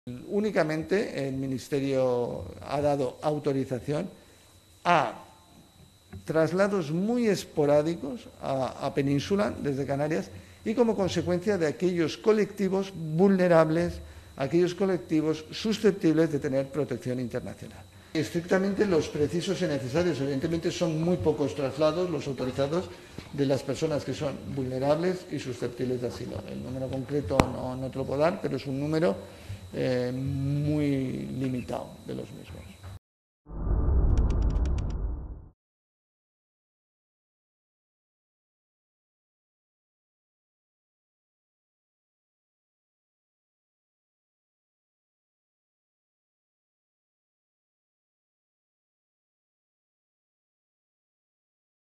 Únicamente el Ministerio ha dado autorización a traslados muy esporádicos a Península desde Canarias y como consecuencia de aquellos colectivos vulnerables, aquellos colectivos susceptibles de tener protección internacional. Estrictamente los precisos y necesarios, evidentemente son muy pocos traslados los autorizados de las personas que son vulnerables y susceptibles de asilo. El número concreto no te lo puedo dar, pero es un número muy limitado de los mismos.